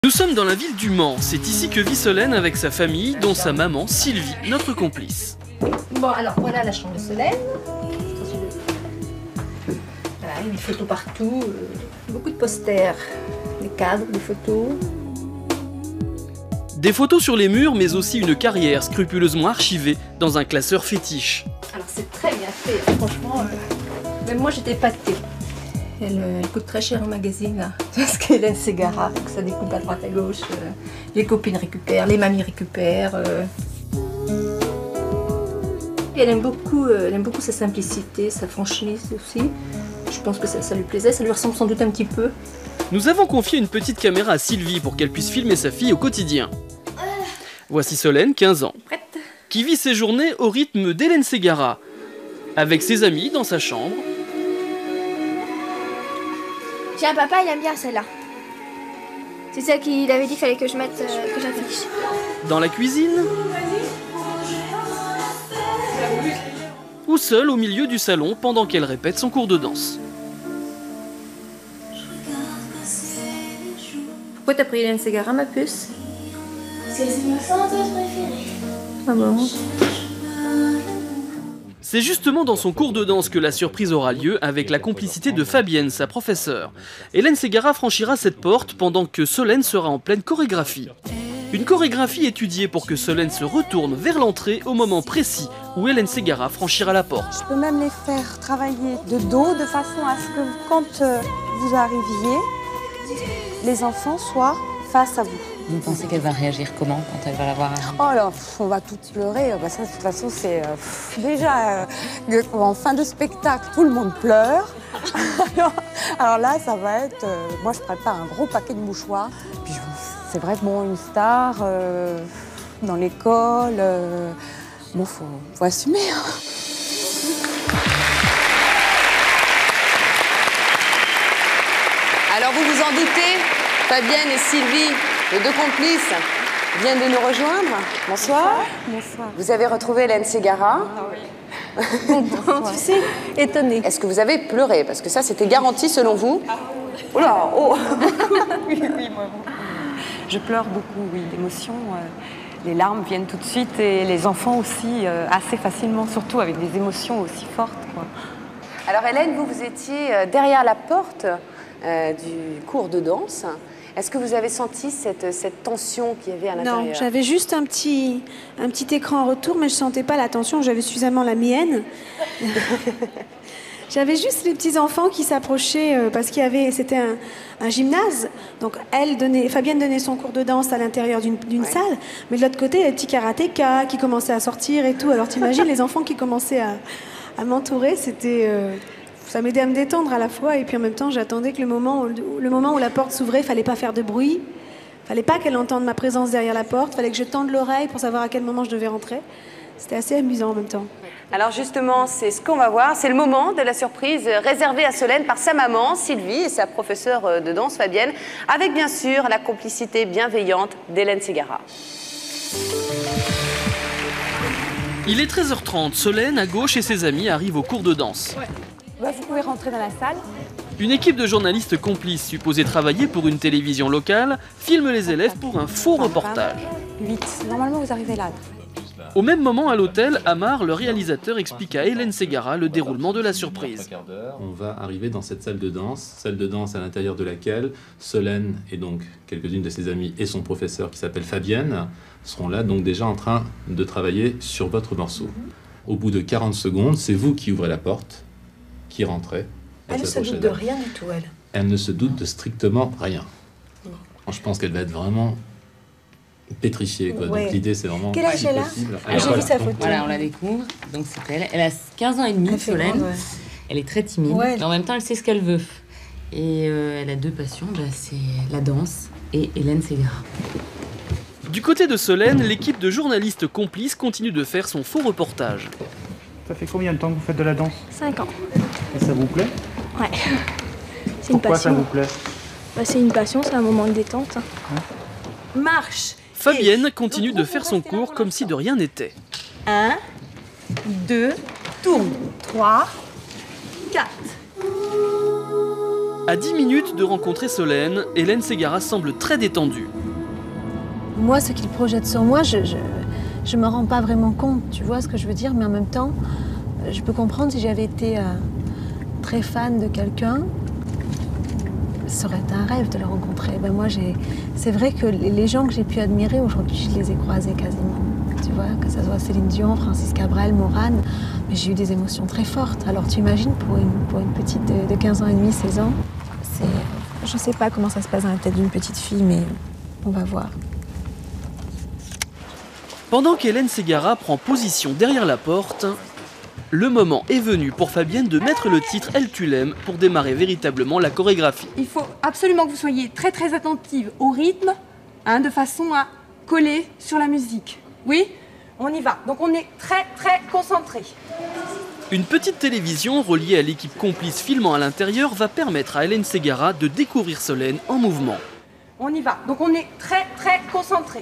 Nous sommes dans la ville du Mans. C'est ici que vit Solène avec sa famille, dont sa maman Sylvie, notre complice. Bon, alors voilà la chambre de Solène. Voilà, il y a des photos partout, beaucoup de posters, des cadres, des photos. Des photos sur les murs, mais aussi une carrière scrupuleusement archivée dans un classeur fétiche. Alors c'est très bien fait, franchement, même moi j'étais épatée. Elle coûte très cher en magazine, là, parce qu'Hélène Ségara, donc ça découpe à droite à gauche. Les copines récupèrent, les mamies récupèrent. Et elle aime beaucoup sa simplicité, sa franchise aussi. Je pense que ça lui plaisait, ça lui ressemble sans doute un petit peu. Nous avons confié une petite caméra à Sylvie pour qu'elle puisse filmer sa fille au quotidien. Voici Solène, 15 ans, qui vit ses journées au rythme d'Hélène Ségara, avec ses amis dans sa chambre. Tiens, papa, il aime bien celle-là. C'est celle qu'il avait dit qu'il fallait que je mette, que j'affiche. Dans la cuisine. Ou seule au milieu du salon pendant qu'elle répète son cours de danse. Pourquoi t'as pris Hélène Ségara, ma puce? C'est ma chanteuse préférée. Ah bon? C'est justement dans son cours de danse que la surprise aura lieu avec la complicité de Fabienne, sa professeure. Hélène Ségara franchira cette porte pendant que Solène sera en pleine chorégraphie. Une chorégraphie étudiée pour que Solène se retourne vers l'entrée au moment précis où Hélène Ségara franchira la porte. Je peux même les faire travailler de dos de façon à ce que quand vous arriviez, les enfants soient face à vous. Vous pensez qu'elle va réagir comment quand elle va la voir? Oh là, on va toutes pleurer. Bah ça, de toute façon, c'est déjà en fin de spectacle, tout le monde pleure. alors là, ça va être. Moi, je prépare un gros paquet de mouchoirs. Puis c'est vrai que bon, une star dans l'école, bon, faut assumer. Alors vous vous en doutez, Fabienne et Sylvie, les deux complices, viennent de nous rejoindre. Bonsoir. Bonsoir. Vous avez retrouvé Hélène Ségara. Ah oui. Tu sais, étonnée. Est-ce que vous avez pleuré? Parce que ça, c'était garanti selon vous. Oh là, oh. Oui, moi. Je pleure beaucoup, oui. L'émotion, les larmes viennent tout de suite et les enfants aussi assez facilement, surtout avec des émotions aussi fortes, quoi. Alors Hélène, vous étiez derrière la porte du cours de danse. Est-ce que vous avez senti cette tension qu'il y avait à l'intérieur? Non, j'avais juste un petit écran en retour, mais je sentais pas la tension, j'avais suffisamment la mienne. J'avais juste les petits enfants qui s'approchaient parce c'était un gymnase. Donc Fabienne donnait son cours de danse à l'intérieur d'une salle, mais de l'autre côté, il y avait des petits karatékas qui commençaient à sortir et tout. Alors t'imagines les enfants qui commençaient à m'entourer, ça m'aidait à me détendre à la fois, et puis en même temps, j'attendais que le moment où la porte s'ouvrait, il fallait pas faire de bruit, fallait pas qu'elle entende ma présence derrière la porte, fallait que je tende l'oreille pour savoir à quel moment je devais rentrer. C'était assez amusant en même temps. Alors justement, c'est ce qu'on va voir, c'est le moment de la surprise réservée à Solène par sa maman, Sylvie, et sa professeure de danse, Fabienne, avec bien sûr la complicité bienveillante d'Hélène Ségara. Il est 13h30, Solène, à gauche, et ses amis arrivent au cours de danse. Ouais. Bah, vous pouvez rentrer dans la salle. Une équipe de journalistes complices supposés travailler pour une télévision locale filme les élèves pour un faux reportage. 8. Normalement, vous arrivez là. Au même moment, à l'hôtel, Amar, le réalisateur, explique à Hélène Ségara le déroulement de la surprise. On va arriver dans cette salle de danse à l'intérieur de laquelle Solène et donc quelques-unes de ses amies et son professeur qui s'appelle Fabienne seront là donc déjà en train de travailler sur votre morceau. Au bout de 40 secondes, c'est vous qui ouvrez la porte, qui rentrez. Elle ne se doute de rien du tout, elle. Elle ne se doute de strictement rien. Je pense qu'elle va être vraiment pétrifiée, quoi. Ouais. Donc l'idée, c'est vraiment... Quel âge elle a? J'ai vu sa photo. Voilà, on la découvre. Donc c'est elle. Elle a 15 ans et demi, Solène. Grande, ouais. Elle est très timide, Ouais. mais en même temps, elle sait ce qu'elle veut. Et elle a deux passions, c'est la danse et Hélène Ségara. Du côté de Solène, l'équipe de journalistes complices continue de faire son faux reportage. Ça fait combien de temps que vous faites de la danse? 5 ans. Et ça vous plaît? Ouais. C'est une Pourquoi ça passion. vous plaît? Bah, c'est une passion, c'est un moment de détente. Marche. Fabienne continue de faire son cours comme si de rien n'était. 1, 2, tourne. 3, 4. À 10 minutes de rencontrer Solène, Hélène Ségara semble très détendue. Moi, ce qu'il projette sur moi, je me rends pas vraiment compte, tu vois ce que je veux dire, mais en même temps, je peux comprendre si j'avais été très fan de quelqu'un, ça aurait été un rêve de le rencontrer. Ben moi, c'est vrai que les gens que j'ai pu admirer aujourd'hui, je les ai croisés quasiment. Tu vois, que ce soit Céline Dion, Francis Cabrel, Morane, mais j'ai eu des émotions très fortes. Alors tu imagines pour une petite de 15 ans et demi, 16 ans, je sais pas comment ça se passe dans la tête d'une petite fille, mais on va voir. Pendant qu'Hélène Ségara prend position derrière la porte, le moment est venu pour Fabienne de mettre le titre « Elle tu l'aimes » pour démarrer véritablement la chorégraphie. Il faut absolument que vous soyez très très attentive au rythme, de façon à coller sur la musique. Oui, on y va. Donc on est très très concentré. Une petite télévision reliée à l'équipe complice filmant à l'intérieur va permettre à Hélène Ségara de découvrir Solène en mouvement. On y va. Donc on est très très concentré.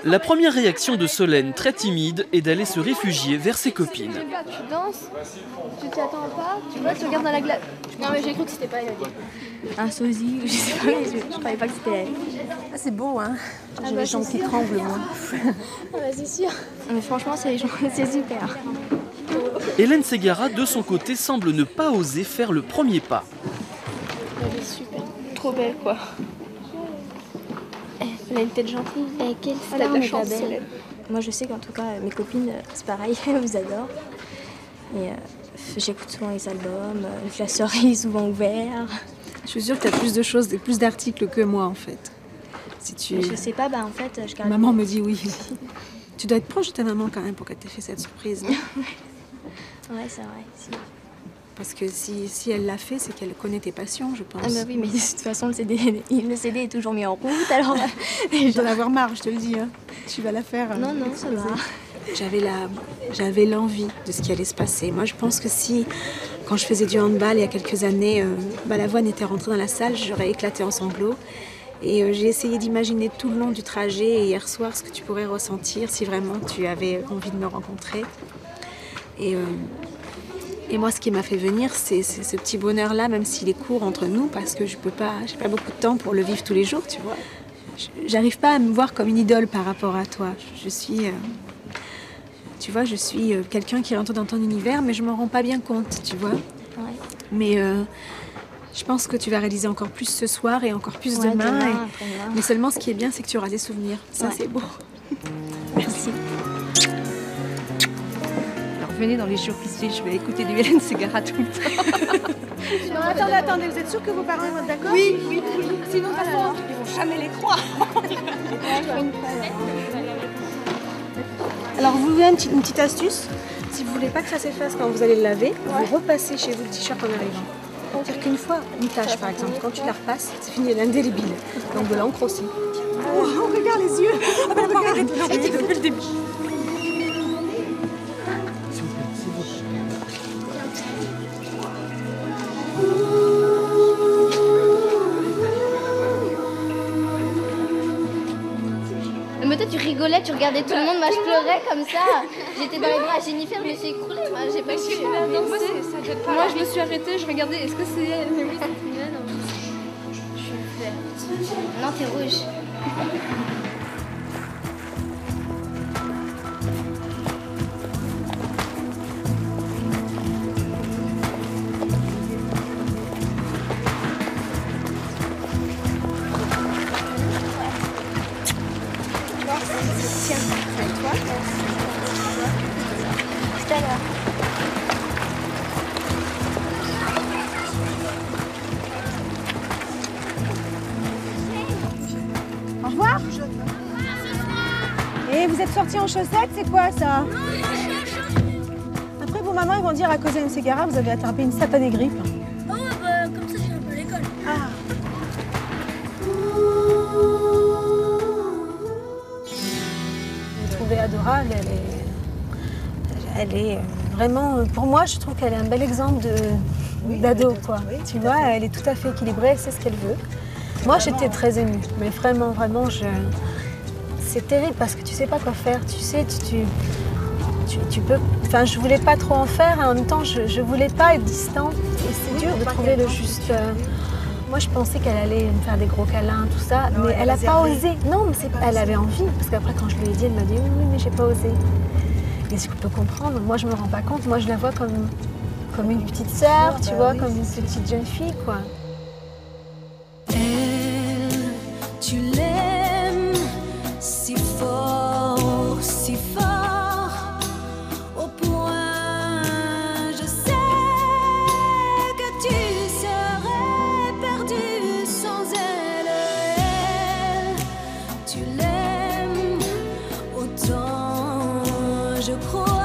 La première réaction de Solène, très timide, est d'aller se réfugier vers ses copines. Tu danses, tu t'y attends pas, tu vois, tu regardes dans la glace. Non mais j'ai cru que c'était pas elle. Un sosie, je sais pas, mais je croyais pas que c'était elle. Ah, c'est beau, hein. J'ai bah, les jambes qui tremblent, moi. Ah bah c'est sûr. Mais franchement, c'est super. Hélène Ségara, de son côté, semble ne pas oser faire le premier pas. Elle est super. Trop belle, quoi. Elle a une tête gentille. Et quelle femme de la chance, Solène. Moi, je sais qu'en tout cas, mes copines, c'est pareil, elles vous adorent. Et j'écoute souvent les albums, le classeur est souvent ouvert. Je suis sûre que tu as plus de choses, plus d'articles que moi, en fait. Si tu... Je sais pas, bah en fait, je garde... Maman me dit oui. Tu dois être proche de ta maman quand même pour qu'elle t'ait fait cette surprise. Ouais, c'est vrai. Si. Parce que si elle l'a fait, c'est qu'elle connaît tes passions, je pense. Ah bah oui, mais de toute façon, le CD est toujours mis en route, alors... Je dois en avoir marre, je te le dis. Hein. Tu vas la faire. Non, non, ça va. J'avais l'envie de ce qui allait se passer. Moi, je pense que quand je faisais du handball il y a quelques années, Balavoine était rentrée dans la salle, j'aurais éclaté en sanglots. Et j'ai essayé d'imaginer tout le long du trajet et hier soir ce que tu pourrais ressentir si vraiment tu avais envie de me rencontrer. Et moi, ce qui m'a fait venir, c'est ce petit bonheur-là, même s'il est court entre nous, parce que j'ai pas beaucoup de temps pour le vivre tous les jours, tu vois. J'arrive pas à me voir comme une idole par rapport à toi. Je suis, tu vois, je suis quelqu'un qui rentre dans ton univers, mais je m'en rends pas bien compte, tu vois. Ouais. Mais je pense que tu vas réaliser encore plus ce soir et encore plus demain. Mais seulement, ce qui est bien, c'est que tu auras des souvenirs. Ça, c'est beau. Merci. Venez dans les jours qui suivent, je vais écouter du Hélène Ségara tout le temps. Non, attendez, vous êtes sûrs que vos parents vont être d'accord? Oui. Sinon, de toute façon, ils vont jamais les croire. Alors, vous voulez une petite astuce? Si vous voulez pas que ça s'efface quand vous allez le laver, vous repassez chez vous le t-shirt en arrivant. C'est-à-dire qu'une fois, une tache par exemple, quand tu la repasses, c'est fini, elle est indélébile. Donc de l'encre aussi. Oh, regarde les yeux! Regarde depuis le début. Mais toi, tu rigolais, tu regardais tout le monde, moi je pleurais comme ça. J'étais dans les bras à Jennifer, je me suis écroulée, moi j'ai pas su danser. Moi je me suis arrêtée, je regardais, est-ce que c'est elle? Mais oui, c'est elle. Je suis verte. Non, t'es rouge. Au revoir. Et vous êtes sortis en chaussettes, c'est quoi ça? Après vos mamans ils vont dire à cause d'Hélène Ségara, vous avez attrapé une satanée grippe. Oh ouais, bah comme ça j'ai un peu l'école. Ah. Je l'ai trouvée adorable, elle est vraiment, pour moi je trouve qu'elle est un bel exemple d'ado quoi. Tu vois, elle est tout à fait équilibrée, elle sait ce qu'elle veut. Moi j'étais très émue, mais vraiment, c'est terrible parce que tu sais pas quoi faire, tu sais, tu peux... Enfin, je voulais pas trop en faire et en même temps, je voulais pas être distante. Et c'est dur de trouver le juste... Moi, je pensais qu'elle allait me faire des gros câlins, tout ça, mais elle a pas osé. Non, mais elle avait envie, parce qu'après, quand je lui ai dit, elle m'a dit oui, mais j'ai pas osé. Et je peux comprendre, moi, je me rends pas compte. Moi, je la vois comme une petite sœur, tu vois, comme une petite jeune fille, quoi. Tu l'aimes si fort, si fort, au point, je sais que tu serais perdu sans elle. Tu l'aimes autant, je crois.